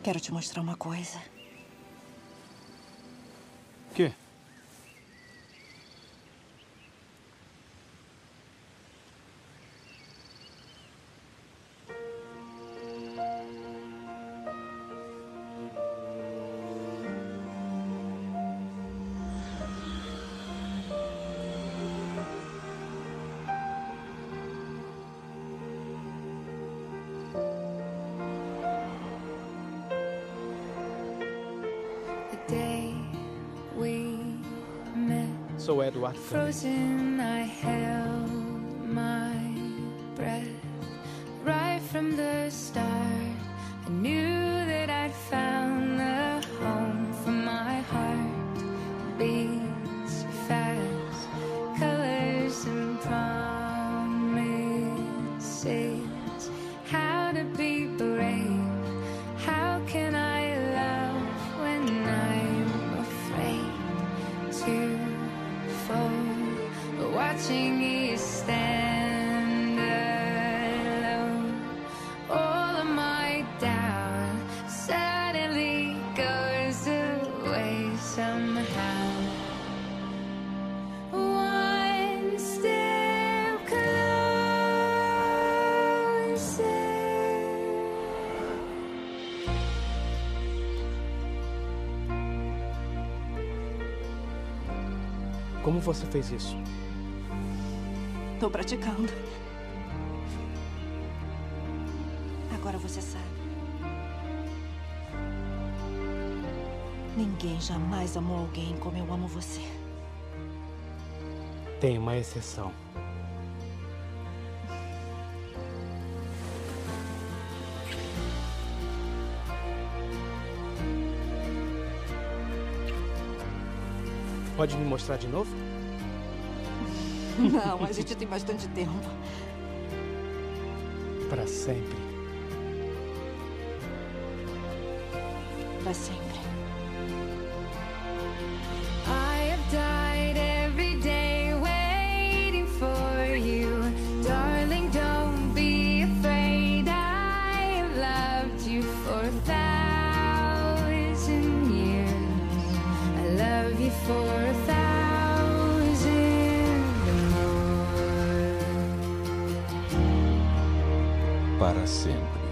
Quero te mostrar uma coisa. O quê? Sou Edward Frozen, I held my breath. Right from the start, I knew that I'd found the home for my heart. Beats fast, colors and promises. How to be brave, how can I love when I'm afraid to fall, watching you stand alone. All of my doubt suddenly goes away somehow. One step closer. Como você fez isso? Tô praticando. Agora você sabe. Ninguém jamais amou alguém como eu amo você. Tem uma exceção. Pode me mostrar de novo? Não, a gente tem bastante tempo. Para sempre. Pra sempre. I have died every day waiting for you. Darling, don't be afraid. I have loved you for 1,000 years. I love you for 1,000 more. Para sempre.